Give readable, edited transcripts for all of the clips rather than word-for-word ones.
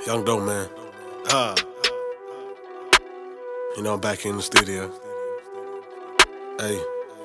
Young Doe, man. You know I'm back in the studio. Hey,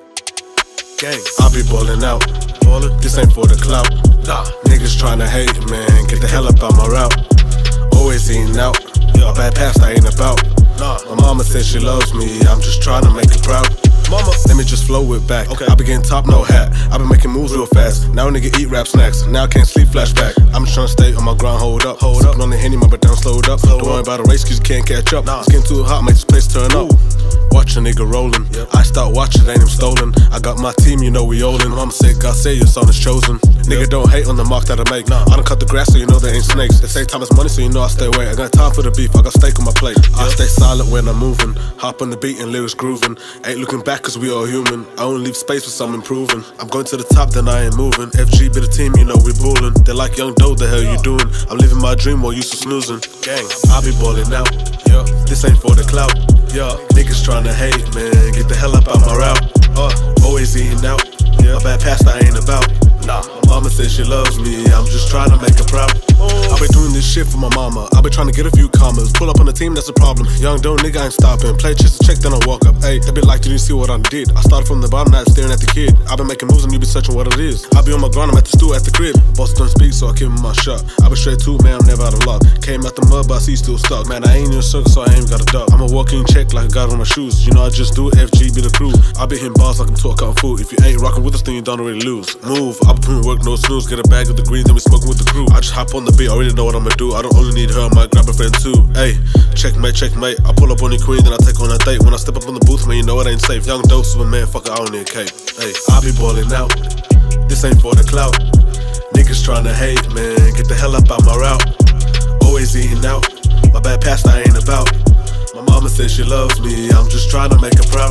gang, I be ballin' out. This ain't for the clout. Niggas tryna hate, man. Get the hell up out my route. Always eating out. My bad past I ain't about. My mama said she loves me. I'm just tryna make her proud. Mama, let me just flow it back. I be getting top, no hat. I been making moves real fast. Now a nigga eat rap snacks. Now I can't sleep, flashback. I'm just tryna stay on my grind, hold up. Sippin' on the Henny, my breath down, slowed up. Don't worry about a race, cause you can't catch up. It's getting too hot, make this place turn up. Watch a nigga rollin'. I start watching, ain't him stolen. I got my team, you know we oldin'. Mama said, God say your son is chosen. Nigga don't hate on the mark that I make. I don't cut the grass, so you know there ain't snakes. They say time is money, so you know I stay away. I got time for the beef, I got steak on my plate. I stay silent when I'm moving. Hop on the beat and lyrics grooving. Ain't looking back cause we all human. I only leave space for some improving. I'm going to the top, then I ain't moving. FG be the team, you know we ballin'. They like Young Doe, the hell you doing? I'm living my dream while you still snoozing. Gang, I be ballin' out. This ain't for the clout. Niggas tryna hate, man. Get the hell up out my route. Always eating out. My bad past I ain't about. My mama says she loves me. I'm just tryna make her proud. I been doing this shit for my mama. I been trying to get a few commas. Pull up on the team, that's a problem. Young Doe, nigga, I ain't stopping. Play just to check, then I walk up. Ayy, they be like, did you see what I did? I started from the bottom, now I'm staring at the kid. I been making moves and you be searching what it is. I be on my grind, I'm at the stool at the crib. Boss don't speak, so I give him my shot. I been straight to it, man, I'm never out of luck. Came out the mud, but I see still stuck. Man, I ain't in a circle, so I ain't got a duck. I'm a walking check like I got on my shoes. You know I just do it, FG be the crew. I be hitting bars like I'm talking food. If you ain't rocking with us, then you don't really lose. Move, I be putting work, no snooze. Get a bag of the green, then we smoking with the crew. I just hop on the beat, I already know what I'ma do. I don't only need her, I might grab a friend too. Ayy, checkmate, checkmate. I pull up on the queen, then I take on a date. When I step up on the booth, man, you know it ain't safe. Young Doe, man, fuck it, I don't need a cape. Ayy, I be ballin' out. This ain't for the clout. Niggas tryna hate, man. Get the hell up out my route. Always eating out. My bad past I ain't about. My mama says she loves me. I'm just tryna make her proud.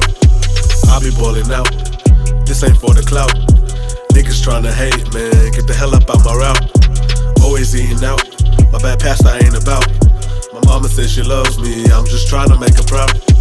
I be ballin' out. This ain't for the clout. Niggas tryna hate, man. Get the hell up out my route. Always eating out. My bad past I ain't about. My mama says she loves me. I'm just tryna make her proud.